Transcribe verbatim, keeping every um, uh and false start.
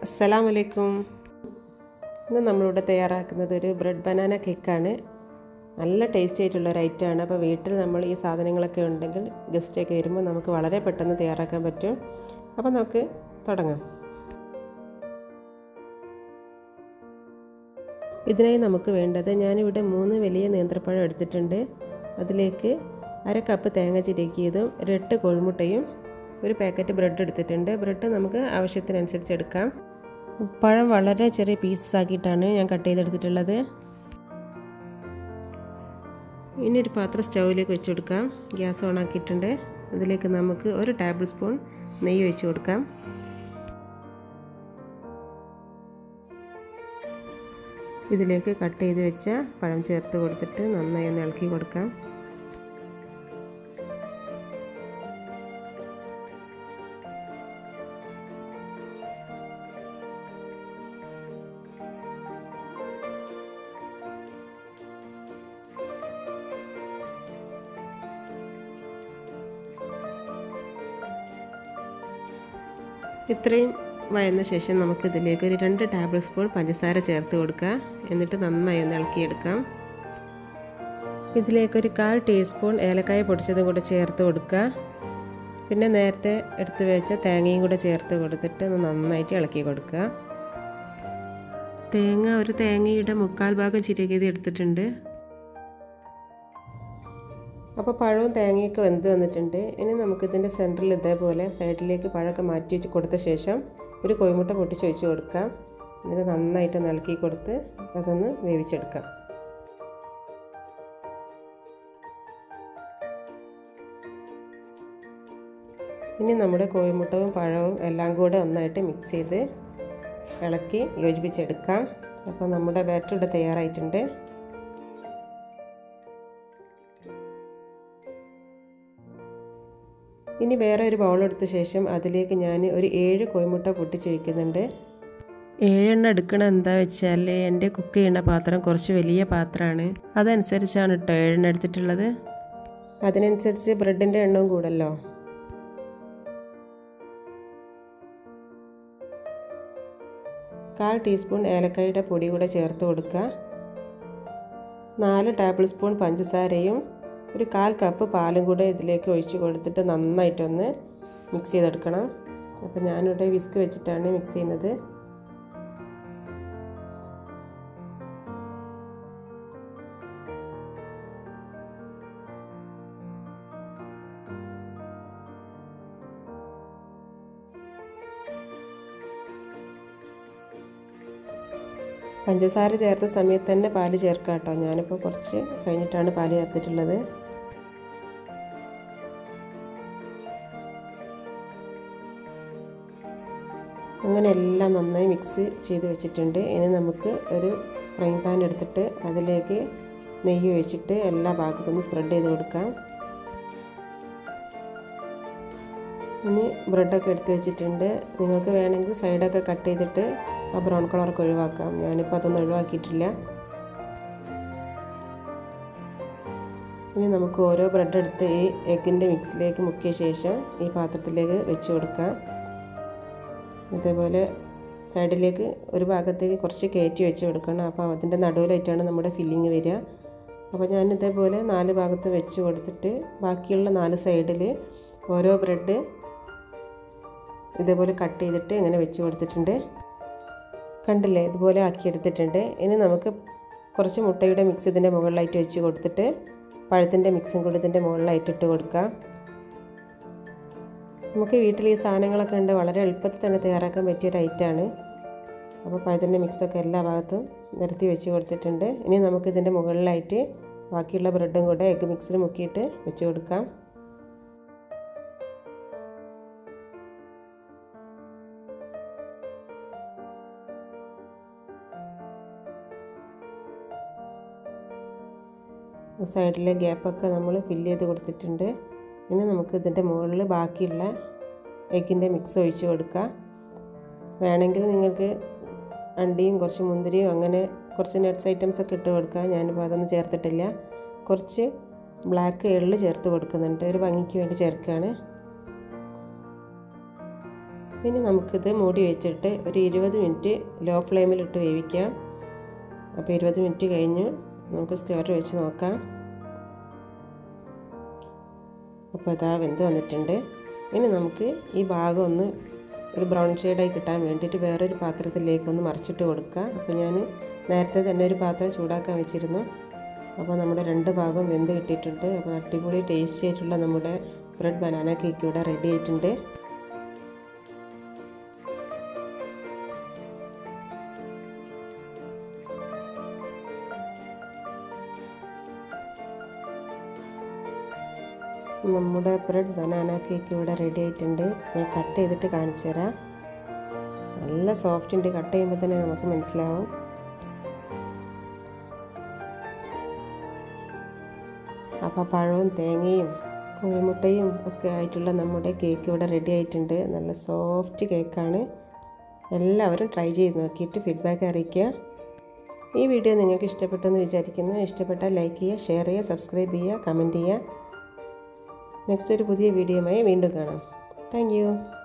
അസ്സലാമു അലൈക്കും. ഇന്ന് നമ്മളിവിടെ തയ്യാറാക്കുന്നത് ഒരു ബ്രെഡ് ബനാന കേക്കാണ്. നല്ല ടേസ്റ്റി ആയിട്ടുള്ള ഒരു ഐറ്റമാണ്. അപ്പോൾ വീട്ടിൽ നമ്മൾ ഈ സാധനങ്ങളൊക്കെ ഉണ്ടെങ്കിൽ ഗസ്റ്റൊക്കെ വരുമ്പോൾ നമുക്ക് വളരെ പെട്ടെന്ന് തയ്യാറാക്കാൻ പറ്റും. അപ്പോൾ നമുക്ക് തുടങ്ങാം. ഇതിനായി നമുക്ക് വേണ്ടത്, ഞാനിവിടെ മൂന്ന് വലിയ നേന്ത്രപ്പഴം എടുത്തിട്ടുണ്ട്. അതിലേക്ക് അര കപ്പ് തേങ്ങ ചിരകിയതും എട്ട് കോഴിമുട്ടയും ഒരു പാക്കറ്റ് ബ്രെഡ് എടുത്തിട്ടുണ്ട്. ബ്രെഡ് നമുക്ക് ആവശ്യത്തിനനുസരിച്ച് എടുക്കാം. പഴം വളരെ ചെറിയ പീസസ് ആക്കിയിട്ടാണ് ഞാൻ കട്ട് ചെയ്തെടുത്തിട്ടുള്ളത്. ഇനി ഒരു പാത്രം സ്റ്റൗവിലേക്ക് വെച്ച് കൊടുക്കാം. ഗ്യാസ് ഓൺ ആക്കിയിട്ടുണ്ട്. അതിലേക്ക് നമുക്ക് ഒരു ടേബിൾ സ്പൂൺ നെയ്യ് ഒഴിച്ച് കൊടുക്കാം. ഇതിലേക്ക് കട്ട് ചെയ്ത് വെച്ച പഴം ചേർത്ത് കൊടുത്തിട്ട് നന്നായി ഒന്ന് ഇളക്കി കൊടുക്കാം. ഇത്രയും വഴന്ന ശേഷം നമുക്ക് ഇതിലേക്ക് ഒരു രണ്ട് ടേബിൾ സ്പൂൺ പഞ്ചസാര ചേർത്ത് കൊടുക്കുക. എന്നിട്ട് നന്നായി ഒന്ന് ഇളക്കിയെടുക്കാം. ഇതിലേക്കൊരു കാൽ ടീസ്പൂൺ ഏലക്കായ പൊടിച്ചതും കൂടെ ചേർത്ത് കൊടുക്കുക. പിന്നെ നേരത്തെ എടുത്ത് വെച്ച തേങ്ങയും കൂടെ ചേർത്ത് കൊടുത്തിട്ട് ഒന്ന് നന്നായിട്ട് ഇളക്കി കൊടുക്കുക. തേങ്ങ ഒരു തേങ്ങയുടെ മുക്കാൽ ഭാഗം ചിരകിയത് എടുത്തിട്ടുണ്ട്. അപ്പോൾ പഴവും തേങ്ങയൊക്കെ വെന്ത് വന്നിട്ടുണ്ട്. ഇനി നമുക്കിതിൻ്റെ സെൻറ്ററിൽ ഇതേപോലെ സൈഡിലേക്ക് പഴമൊക്കെ മാറ്റി വെച്ച് കൊടുത്ത ശേഷം ഒരു കോഴിമുട്ട പൊട്ടിച്ച് ഒഴിച്ച് കൊടുക്കാം. എന്നിട്ട് നന്നായിട്ട് ഇളക്കി കൊടുത്ത് അതൊന്ന് വേവിച്ചെടുക്കാം. ഇനി നമ്മുടെ കോഴിമുട്ടവും പഴവും എല്ലാം കൂടെ ഒന്നായിട്ട് മിക്സ് ചെയ്ത് ഇളക്കി യോജിപ്പിച്ചെടുക്കാം. അപ്പോൾ നമ്മുടെ ബാറ്റർ ഇവിടെ തയ്യാറായിട്ടുണ്ട്. ഇനി വേറെ ഒരു ബൗളെടുത്ത ശേഷം അതിലേക്ക് ഞാൻ ഒരു ഏഴ് കോഴിമുട്ട പൊട്ടിച്ച് വയ്ക്കുന്നുണ്ട്. ഏഴെണ്ണം എടുക്കണം എന്താ വെച്ചാൽ എൻ്റെ കുക്ക് ചെയ്യുന്ന പാത്രം കുറച്ച് വലിയ പാത്രമാണ്. അതനുസരിച്ചാണ് കേട്ടോ ഏഴെണ്ണം എടുത്തിട്ടുള്ളത്. അതിനനുസരിച്ച് ബ്രെഡിൻ്റെ എണ്ണവും കൂടല്ലോ. കാൽ ടീസ്പൂൺ ഏലക്കായുടെ പൊടി കൂടെ ചേർത്ത് കൊടുക്കുക. നാല് ടേബിൾ സ്പൂൺ പഞ്ചസാരയും ഒരു കാൽ കപ്പ് പാലും കൂടെ ഇതിലേക്ക് ഒഴിച്ച് കൊടുത്തിട്ട് നന്നായിട്ടൊന്ന് മിക്സ് ചെയ്തെടുക്കണം. അപ്പോൾ ഞാനിവിടെ വിസ്ക് വെച്ചിട്ടാണ് മിക്സ് ചെയ്യുന്നത്. പഞ്ചസാര ചേർത്ത സമയത്ത് തന്നെ പാല് ചേർക്കാം കേട്ടോ. ഞാനിപ്പോൾ കുറച്ച് കഴിഞ്ഞിട്ടാണ് പാല് ചേർത്തിട്ടുള്ളത്. അങ്ങനെ എല്ലാം നന്നായി മിക്സ് ചെയ്ത് വെച്ചിട്ടുണ്ട്. ഇനി നമുക്ക് ഒരു ഫ്രൈങ് പാൻ എടുത്തിട്ട് അതിലേക്ക് നെയ്യ് ഒഴിച്ചിട്ട് എല്ലാ ഭാഗത്തും സ്പ്രെഡ് ചെയ്ത് കൊടുക്കാം. ഇനി ബ്രെഡൊക്കെ എടുത്ത് വെച്ചിട്ടുണ്ട്. നിങ്ങൾക്ക് വേണമെങ്കിൽ സൈഡൊക്കെ കട്ട് ചെയ്തിട്ട് ആ ബ്രൗൺ കളറൊക്കെ ഒഴിവാക്കാം. ഞാനിപ്പോൾ അതൊന്നും ഒഴിവാക്കിയിട്ടില്ല. ഇനി നമുക്ക് ഓരോ ബ്രെഡ് എടുത്ത് ഈ എഗ്ഗിൻ്റെ മിക്സിലേക്ക് മുക്കിയ ശേഷം ഈ പാത്രത്തിലേക്ക് വെച്ച് കൊടുക്കാം. ഇതേപോലെ സൈഡിലേക്ക് ഒരു ഭാഗത്തേക്ക് കുറച്ച് കയറ്റി വെച്ച് കൊടുക്കണം. അപ്പോൾ അതിൻ്റെ നടുവിലായിട്ടാണ് നമ്മുടെ ഫില്ലിങ് വരിക. അപ്പോൾ ഞാൻ ഇതേപോലെ നാല് ഭാഗത്ത് വെച്ച് കൊടുത്തിട്ട് ബാക്കിയുള്ള നാല് സൈഡിൽ ഓരോ ബ്രെഡ് ഇതേപോലെ കട്ട് ചെയ്തിട്ട് ഇങ്ങനെ വെച്ച് കൊടുത്തിട്ടുണ്ട്. കണ്ടില്ലേ, ഇതുപോലെ ആക്കിയെടുത്തിട്ടുണ്ട്. ഇനി നമുക്ക് കുറച്ച് മുട്ടയുടെ മിക്സ് ഇതിൻ്റെ മുകളിലായിട്ട് വെച്ച് കൊടുത്തിട്ട് പഴത്തിൻ്റെ മിക്സും കൂടി ഇതിൻ്റെ മുകളിലായിട്ട് ഇട്ട് കൊടുക്കാം. നമുക്ക് വീട്ടിൽ ഈ സാധനങ്ങളൊക്കെ ഉണ്ട്, വളരെ എളുപ്പത്തിൽ തന്നെ തയ്യാറാക്കാൻ പറ്റിയൊരു ഐറ്റമാണ്. അപ്പോൾ പഴത്തിൻ്റെ മിക്സൊക്കെ എല്ലാ ഭാഗത്തും നിരത്തി വെച്ച് കൊടുത്തിട്ടുണ്ട്. ഇനി നമുക്ക് ഇതിൻ്റെ മുകളിലായിട്ട് ബാക്കിയുള്ള ബ്രെഡും കൂടെ എഗ്ഗ് മിക്സിൽ മുക്കിയിട്ട് വെച്ച് കൊടുക്കാം. സൈഡിലെ ഗ്യാപ്പൊക്കെ നമ്മൾ ഫില്ല് ചെയ്ത് കൊടുത്തിട്ടുണ്ട്. ഇനി നമുക്ക് ഇതിൻ്റെ മുകളിൽ ബാക്കിയുള്ള എഗ്ഗിൻ്റെ മിക്സ് ഒഴിച്ച് കൊടുക്കാം. വേണമെങ്കിൽ നിങ്ങൾക്ക് അണ്ടിയും കുറച്ച് മുന്തിരിയും അങ്ങനെ കുറച്ച് നട്ട്സ് ഐറ്റംസ് ഒക്കെ ഇട്ട് കൊടുക്കാം. ഞാനിപ്പോൾ അതൊന്നും ചേർത്തിട്ടില്ല. കുറച്ച് ബ്ലാക്ക് എള്ള് ചേർത്ത് കൊടുക്കുന്നുണ്ട്, ഒരു ഭംഗിക്ക് വേണ്ടി ചേർക്കുകയാണ്. ഇനി നമുക്കിത് മൂടി വെച്ചിട്ട് ഒരു ഇരുപത് മിനിറ്റ് ലോ ഫ്ലെയിമിലിട്ട് വേവിക്കാം. അപ്പോൾ ഇരുപത് മിനിറ്റ് കഴിഞ്ഞ് നമുക്ക് സ്ക്വയർ വെച്ച് നോക്കാം. അപ്പോൾ അതാ വെന്ത് വന്നിട്ടുണ്ട്. ഇനി നമുക്ക് ഈ ഭാഗം ഒന്ന് ഒരു ബ്രൗൺ ഷെയ്ഡായി കിട്ടാൻ വേണ്ടിയിട്ട് വേറൊരു പാത്രത്തിലേക്ക് ഒന്ന് മറിച്ചിട്ട് കൊടുക്കുക. അപ്പോൾ ഞാൻ നേരത്തെ തന്നെ ഒരു പാത്രം ചൂടാക്കാൻ വെച്ചിരുന്നു. അപ്പോൾ നമ്മുടെ രണ്ട് ഭാഗം വെന്ത് കിട്ടിയിട്ടുണ്ട്. അപ്പോൾ അടിപൊളി ടേസ്റ്റി ആയിട്ടുള്ള നമ്മുടെ ബ്രെഡ് ബനാന കേക്ക് ഇവിടെ റെഡി ആയിട്ടുണ്ട്. നമ്മുടെ ബ്രെഡ് ബനാന കേക്ക് ഇവിടെ റെഡി ആയിട്ടുണ്ട്. ഞാൻ കട്ട് ചെയ്തിട്ട് കാണിച്ചു തരാം. നല്ല സോഫ്റ്റ് ഉണ്ട്. കട്ട് ചെയ്യുമ്പോൾ തന്നെ നമുക്ക് മനസ്സിലാവും. അപ്പോൾ പഴവും തേങ്ങയും കോഴിമുട്ടയും ഒക്കെ ആയിട്ടുള്ള നമ്മുടെ കേക്ക് ഇവിടെ റെഡി ആയിട്ടുണ്ട്. നല്ല സോഫ്റ്റ് കേക്കാണ്. എല്ലാവരും ട്രൈ ചെയ്ത് നോക്കിയിട്ട് ഫീഡ്ബാക്ക് അറിയിക്കുക. ഈ വീഡിയോ നിങ്ങൾക്ക് ഇഷ്ടപ്പെട്ടെന്ന് വിചാരിക്കുന്നു. ഇഷ്ടപ്പെട്ടാൽ ലൈക്ക് ചെയ്യുക, ഷെയർ ചെയ്യുക, സബ്സ്ക്രൈബ് ചെയ്യുക, കമൻറ്റ് ചെയ്യുക. നെക്സ്റ്റ് ഒരു പുതിയ വീഡിയോയുമായി വീണ്ടും കാണാം. Thank U.